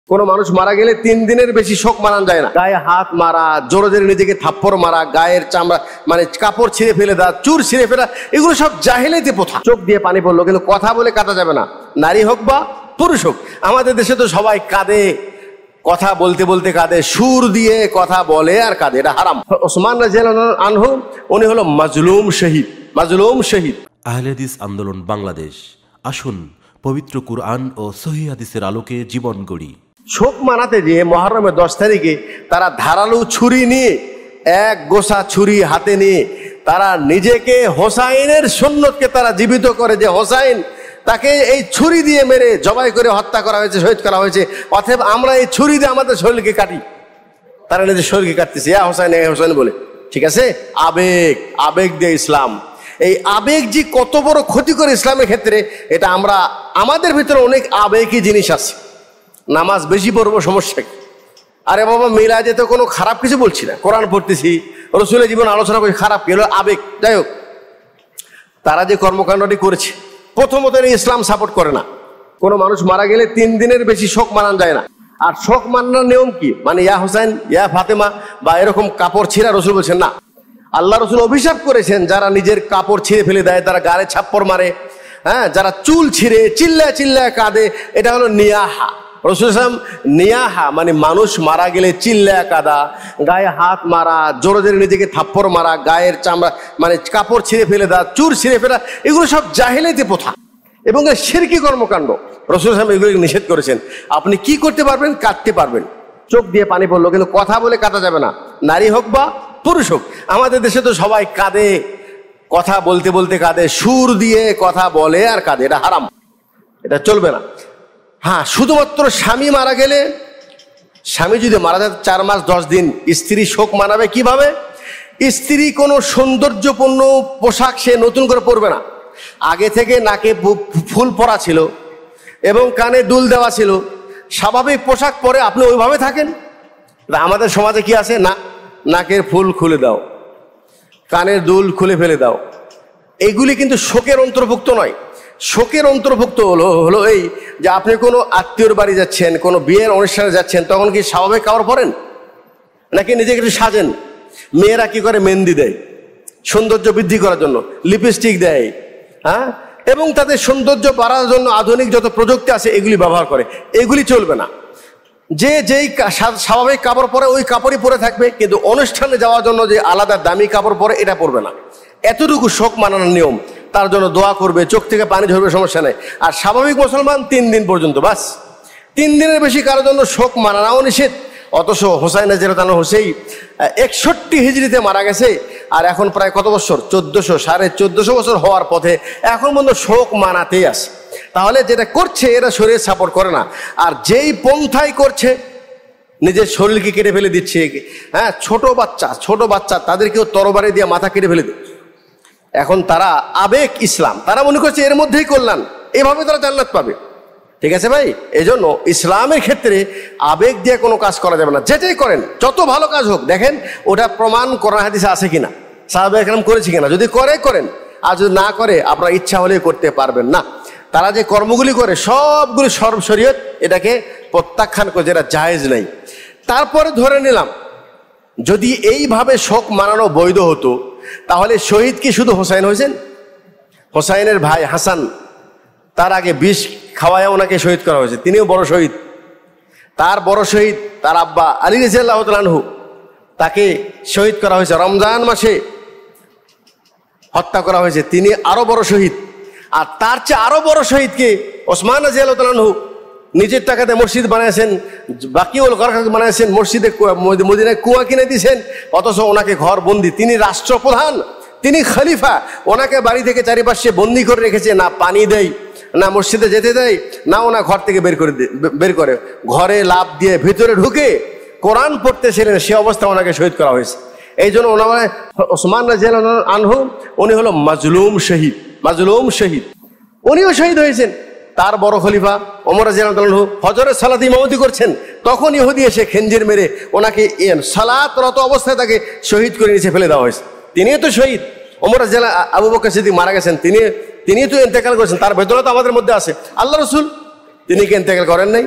কোনো মানুষ মারা গেলে 3 দিনের বেশি শোক মানানো যায় না। গায়ে হাত মারা, জোরে জোরে নিজেকে থাপ্পড় মারা, গায়ের চামড়া মানে কাপড় ছিঁড়ে ফেলে দেওয়া, চুর ছিঁড়ে ফেলা, এগুলো সব জাহেলিয়াতি প্রথা। চোখ দিয়ে পানি পড়লো, কিন্তু কথা বলে কাটা যাবে না, নারী হোক বা পুরুষ হোক। আমাদের দেশে তো সবাই কাঁদে, কথা বলতে বলতে কাঁদে, সুর দিয়ে কথা বলে আর কাঁদে, এটা হারাম। ওসমান রাদিয়াল্লাহু আনহু উনি হলো মাজলুম শহীদ, মাজলুম শহীদ। আহলে হাদিস আন্দোলন বাংলাদেশ, আসুন পবিত্র কুরআন ও সহিহ হাদিসের আলোকে জীবন গড়ি। শোক মানাতে গিয়ে মুহররমের 10 তারিখে তারা ধারালো ছুরি নিয়ে, এক গোছা ছুরি হাতে নিয়ে তারা নিজেকে হোসাইনের সুন্নতকে তারা জীবিত করে, যে হোসাইন তাকে এই ছুরি দিয়ে মেরে জবাই করে হত্যা করা হয়েছে, শহীদ করা হয়েছে, অতএব আমরা এই ছুরি দিয়ে আমাদের শরীরকে কাটি। তারা নিজের শরীরকে কাটতেছে এ হোসাইন, এ হোসাইন বলে। ঠিক আছে, আবেগ, আবেগ দিয়ে ইসলাম। এই আবেগ যে কত বড় ক্ষতি করে ইসলামের ক্ষেত্রে, এটা আমরা আমাদের ভিতরে অনেক আবেগী জিনিস আছে। নামাজ বেশি পড়বো, সমস্যা কি? আরে বাবা, মিলাদে তো কোনো খারাপ কিছু বলছি না, কোরআন পড়তেছি, রসুলের জীবন আলোচনা করছি, খারাপ কি হলো? আবেগ। যাই হোক, তারা যে কর্মকাণ্ডটি করেছে, প্রথমত ইসলাম সাপোর্ট করে না। কোনো মানুষ মারা গেলে 3 দিনের বেশি শোক মানানো যায় না। আর শোক মানানোর নিয়ম কি? মানে ইয়া হোসেন, ইয়া ফাতেমা বা এরকম কাপড় ছিঁড়া রসুল বলছেন না। আল্লাহ রসুল অভিশাপ করেছেন যারা নিজের কাপড় ছিঁড়ে ফেলে দেয়, তারা গায়ে ছাপ্পড় মারে, হ্যাঁ, যারা চুল ছিঁড়ে চিল্লায় চিল্লায় কাঁদে, এটা হলো নিয়াহা। রসুল সাল্লাল্লাহু আলাইহি ওয়াসাল্লাম নিয়াহা মানে মানুষ মারা গেলে চিল্লায় কাঁদা, গায়ে হাত মারা, জোরে জোরে নিজেকে থাপ্পড় মারা, গায়ের চামড়া মানে কাপড় ছিঁড়ে ফেলে দেওয়া, চুর ছিঁড়ে ফেলা, এগুলো সব জাহেলিয়াতি প্রথা এবং শিরকি কর্মকাণ্ড। রসুল সাল্লাল্লাহু আলাইহি ওয়াসাল্লাম এগুলো নিষেধ করেছেন। আপনি কি করতে পারবেন? কাটতে পারবেন। চোখ দিয়ে পানি পড়লো, কিন্তু কথা বলে কাটা যাবে না, নারী হোক বা পুরুষ হোক। আমাদের দেশে তো সবাই কাঁদে, কথা বলতে বলতে কাঁদে, সুর দিয়ে কথা বলে আর কাঁদে, এটা হারাম, এটা চলবে না। হ্যাঁ, শুধুমাত্র স্বামী মারা গেলে, স্বামী যদি মারা যায় 4 মাস 10 দিন স্ত্রী শোক মানাবে কিভাবে? স্ত্রী কোনো সৌন্দর্যপূর্ণ পোশাক সে নতুন করে পরবে না। আগে থেকে নাকে ফুল পরা ছিল এবং কানে দুল দেওয়া ছিল, স্বাভাবিক পোশাক পরে আপনি ওইভাবে থাকেন। আমাদের সমাজে কি আছে? না, নাকের ফুল খুলে দাও, কানের দুল খুলে ফেলে দাও। এইগুলি কিন্তু শোকের অন্তর্ভুক্ত নয়। শোকের অন্তর্ভুক্ত হলো এই যে আপনি কোনো আত্মীয়র বাড়ি যাচ্ছেন, কোনো বিয়ের অনুষ্ঠানে যাচ্ছেন, তখন কি স্বাভাবিক কাপড় পরেন নাকি নিজেকে একটু সাজেন? মেয়েরা কি করে? মেহেন্দি দেয় সৌন্দর্য বৃদ্ধি করার জন্য, লিপস্টিক দেয়, হ্যাঁ, এবং তাদের সৌন্দর্য বাড়ার জন্য আধুনিক যত প্রযুক্তি আছে এগুলি ব্যবহার করে। এগুলি চলবে না। যেই স্বাভাবিক কাপড় পরে ওই কাপড়ই পরে থাকবে, কিন্তু অনুষ্ঠানে যাওয়ার জন্য যে আলাদা দামি কাপড় পরে এটা পরবে না। এতটুকু শোক মানানোর নিয়ম। তার জন্য দোয়া করবে, চোখ থেকে পানি ঝরবে, সমস্যা নেই। আর স্বাভাবিক মুসলমান 3 দিন পর্যন্ত, বাস। 3 দিনের বেশি কারোর জন্য শোক মানানো নিষেধ। অথচ হোসাইন রাদিয়াল্লাহু আনহু সেই 61 হিজরিতে মারা গেছে, আর এখন প্রায় কত বছর? 1400 বছর হওয়ার পথে এখন পর্যন্ত শোক মানাতেই আছে। তাহলে যেটা করছে এরা শরীর সাপোর্ট করে না। আর যেই পন্থাই করছে, নিজের শরীরকে কেটে ফেলে দিচ্ছে। হ্যাঁ, ছোট বাচ্চা তাদেরকেও তরবারি দিয়ে মাথা কেটে ফেলে দিচ্ছে। এখন তারা আবেগ ইসলাম, তারা মনে করছে এর মধ্যেই কল্যাণ, এভাবে তারা জান্নাত পাবে। ঠিক আছে ভাই, এই জন্য ইসলামের ক্ষেত্রে আবেগ দিয়ে কোনো কাজ করা যাবে না। যেটাই করেন, যত ভালো কাজ হোক, দেখেন ওটা প্রমাণ কোরআন হাদিসে আছে কিনা, সাহাবায়ে কেরাম করেছে কিনা। যদি করেন, আর যদি না করে আপনার ইচ্ছা হলেই করতে পারবেন না। তারা যে কর্মগুলি করে সবগুলি শরীয়ত এটাকে প্রত্যাখ্যান করে, যেটা জায়েজ নেই। তারপরে ধরে নিলাম যদি এইভাবে শোক মানানো বৈধ হতো, তাহলে শহীদ কি শুধু হোসাইন হয়েছেন? হোসাইনের ভাই হাসান, তার আগে বিষ খাওয়ায় ওনাকে শহীদ করা হয়েছে, তিনিও বড় শহীদ। তার বড় শহীদ তার আব্বা আলী রাদিয়াল্লাহু তাআলা আনহু, তাকে শহীদ করা হয়েছে রমজান মাসে, হত্যা করা হয়েছে, তিনি আরো বড় শহীদ। আর তার চেয়ে আরো বড় শহীদকে ওসমান রাদিয়াল্লাহু তাআলা আনহু নিজের টাকাতে মসজিদ বানাইছেন, বাকিউল গরকাত বানাইছেন, মসজিদে মদিনায় কুয়া কিনে দিয়েছেন, অথচ ওনাকে ঘর বন্দি। তিনি রাষ্ট্রপ্রধান, তিনি খলিফা, ওনাকে বাড়ি থেকে চারিপাশে বন্দি করে রেখেছে। না পানি দেয়, না মসজিদে যেতে দেয়, না ওনা ঘর থেকে বের করে ঘরে লাফ দিয়ে ভিতরে ঢুকে কোরআন পড়তেছিলেন, সে অবস্থা ওনাকে শহীদ করা হয়েছে। এই জন্য ওসমান রাদিয়াল্লাহু আনহু উনি হলো মাজলুম শহীদ, মাজলুম শহীদ। উনিও শহীদ হয়েছেন। তার বড় খলিফা ওমর রাদিয়াল্লাহু আনহু ফজরের সালাত ইমামতি করছেন, তখন ইহুদি এসে খেঞ্জির মেরে ওনাকে সালাতরত অবস্থায় তাকে শহীদ করে নিচে ফেলে দেওয়া হয়েছে। তিনিও তো শহীদ। ওমর রাদিয়াল্লাহু আবু বকর সিদ্দিক মারা গেছেন, তিনি তো ইন্তেকাল করেছেন, তার বেদনা তো আমাদের মধ্যে আছে। আল্লাহ রসুল তিনি কি ইন্তেকাল করেন নাই?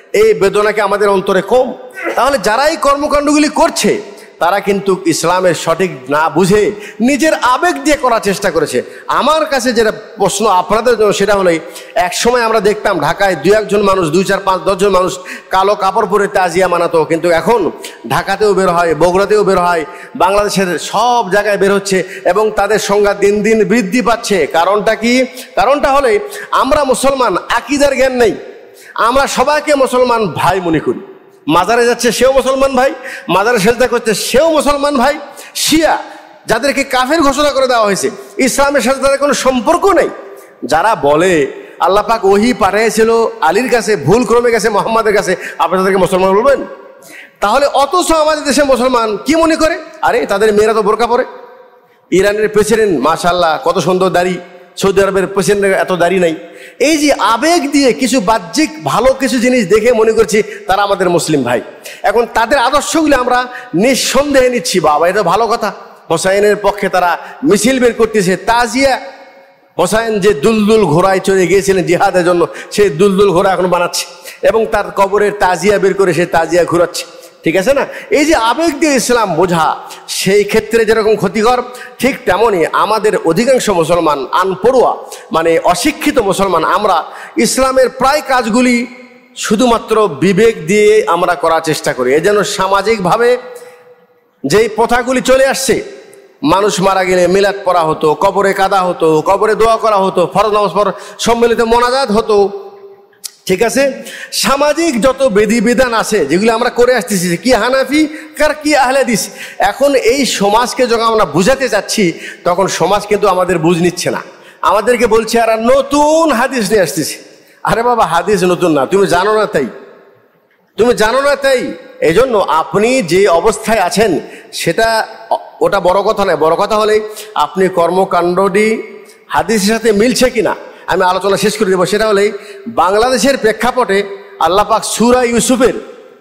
এই বেদনাকে আমাদের অন্তরে কম? তাহলে যারা এই কর্মকাণ্ডগুলি করছে তারা কিন্তু ইসলামের সঠিক না বুঝে নিজের আবেগ দিয়ে করার চেষ্টা করেছে। আমার কাছে যেটা প্রশ্ন আপনাদের জন্য সেটা হলো, এক সময় আমরা দেখতাম ঢাকায় 2-1 মানুষ, 2, 4, 5, 10 জন মানুষ কালো কাপড় পরে তাজিয়া মানাতো, কিন্তু এখন ঢাকাতেও বের হয়, বগুড়াতেও বের হয়, বাংলাদেশের সব জায়গায় বের হচ্ছে এবং তাদের সংখ্যা দিন দিন বৃদ্ধি পাচ্ছে। কারণটা কি? কারণটা হলে আমরা মুসলমান, আকীদার জ্ঞান নেই, আমরা সবাইকে মুসলমান ভাই মনে করি। মাজারে যাচ্ছে সেও মুসলমান ভাই, মাজারে সেজদা করছে সেও মুসলমান ভাই। শিয়া যাদেরকে কাফের ঘোষণা করে দেওয়া হয়েছে, ইসলামের সাথে তাদের কোনো সম্পর্ক নেই। যারা বলে আল্লাহ পাক ওহী পাঠিয়েছিল আলীর কাছে, ভুল ক্রমে গেছে মোহাম্মদের কাছে, আপনি তাদেরকে মুসলমান বলবেন? তাহলে অথচ আমাদের দেশে মুসলমান কি মনে করে, আরে তাদের মেয়েরা তো বোরকা পরে। ইরানের প্রেসিডেন্ট মাশাআল্লাহ কত সুন্দর দাড়ি, সৌদি আরবের প্রেসিডেন্টের এত দাড়ি নাই। এই যে আবেগ দিয়ে কিছু বাহ্যিক ভালো কিছু জিনিস দেখে মনে করছি তারা আমাদের মুসলিম ভাই। এখন তাদের আদর্শগুলি আমরা নিঃসন্দেহে নিচ্ছি, বাবা এটা ভালো কথা। হোসাইনের পক্ষে তারা মিছিল বের করতেছে, তাজিয়া। হোসাইন যে দুলদুল ঘোড়ায় চড়ে গিয়েছিলেন জিহাদের জন্য, সেই দুলদুল ঘোড়া এখন বানাচ্ছে এবং তার কবরের তাজিয়া বের করে সেই তাজিয়া ঘুরাচ্ছে। ঠিক আছে না? এই যে আবেগ দিয়ে ইসলাম বোঝা, সেই ক্ষেত্রে যেরকম ক্ষতিকর, ঠিক তেমনই আমাদের অধিকাংশ মুসলমান আনপড়ুয়া, মানে অশিক্ষিত মুসলমান, আমরা ইসলামের প্রায় কাজগুলি শুধুমাত্র বিবেক দিয়ে আমরা করার চেষ্টা করি। এই জন্য সামাজিকভাবে যেই প্রথাগুলি চলে আসছে, মানুষ মারা গেলে মিলাদ পড়া হতো, কবরে কাদা হতো, কবরে দোয়া করা হতো, ফরজ নামাজ পড়া, সম্মিলিত মোনাজাত হতো। ঠিক আছে, সামাজিক যত বিধিবিধান আছে যেগুলো আমরা করে আসতেছি, কি হানাফি কার কি আহলে হাদিস, এখন এই সমাজকে যখন আমরা বুঝাতে যাচ্ছি তখন সমাজ কিন্তু আমাদের বুঝ নিচ্ছে না, আমাদেরকে বলছে আর নতুন হাদিস নিয়ে আসতেছি। আরে বাবা, হাদিস নতুন না, তুমি জানো না তাই, তুমি জানো না তাই। এই জন্য আপনি যে অবস্থায় আছেন সেটা, ওটা বড় কথা নয়। বড় কথা হলে আপনি কর্মকাণ্ডটি হাদিসের সাথে মিলছে কিনা। আমি আলোচনা শেষ করে দেবো। সেটা হলেই বাংলাদেশের প্রেক্ষাপটে আল্লাহ পাক সূরা ইউসুফে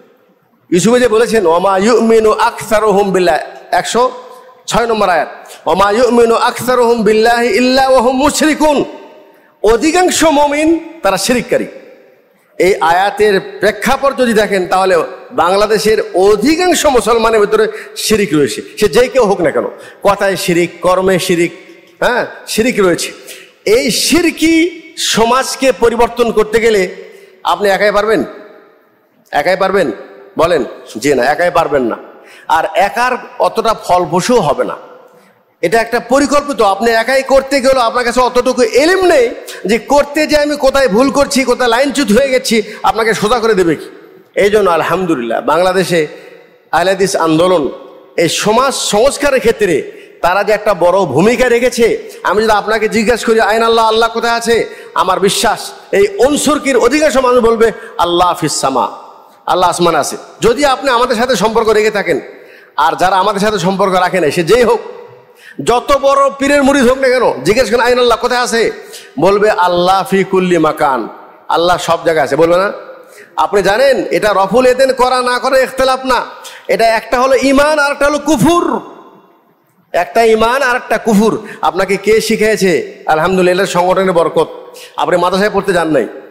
যে বলেছেন, ওমা ইউমিনু আকসারুহুম বিল্লাহ, 106 নম্বর আয়াত, ওমা ইউমিনু আকসারুহুম বিল্লাহি ইল্লা ওয়া হুম মুশরিকুন, অধিকাংশ মুমিন তারা শিরিককারী। এই আয়াতের প্রেক্ষাপট যদি দেখেন তাহলে বাংলাদেশের অধিকাংশ মুসলমানের ভিতরে শিরিক রয়েছে, সে যে কেউ হোক না কেন, কথায় শিরিক, কর্মে শিরিক, হ্যাঁ শিরিক রয়েছে। এই শিরকি সমাজকে পরিবর্তন করতে গেলে আপনি একাই পারবেন? একাই পারবেন? বলেন যে না, একাই পারবেন না। আর একার অতটা ফলপ্রসূ হবে না, এটা একটা পরিকল্পিত। আপনি একাই করতে গেলেও আপনার কাছে অতটুকু এলিম নেই যে করতে যে আমি কোথায় ভুল করছি, কোথায় লাইনচ্যুত হয়ে গেছি, আপনাকে সোজা করে দেবে কি। এই জন্য আলহামদুলিল্লাহ বাংলাদেশে আহলে হাদিস আন্দোলন এই সমাজ সংস্কারের ক্ষেত্রে তারা যে একটা বড় ভূমিকা রেখেছে। আমি যদি আপনাকে জিজ্ঞাসা করি আইন আল্লাহ, আল্লাহ কোথায় আছে, আমার বিশ্বাস এই অনসুরকির অধিকাংশ মানুষ বলবে আল্লাহ ফিস সামা, আল্লাহ আসমান আছে। যদি আপনি আমাদের সাথে সম্পর্ক রেখে থাকেন, আর যারা আমাদের সাথে সম্পর্ক রাখে না, সে যেই হোক, যত বড় পীরের মুরিদ হোক না কেন, জিজ্ঞেস করেন আইন আল্লাহ কোথায় আছে, বলবে আল্লাহ ফি কুল্লি মাকান, আল্লাহ সব জায়গায় আছে, বলবে না? আপনি জানেন এটা রফুল এদেন করা না করা ইখতিলাফ না, এটা একটা হলো ইমান আর একটা হলো কুফুর। একটা ইমান আর একটা কুফুর। আপনাকে কে শিখিয়েছে? আলহামদুলিল্লাহ সংগঠনের বরকত। আপনি মাদ্রাসায় পড়তে যান নাই,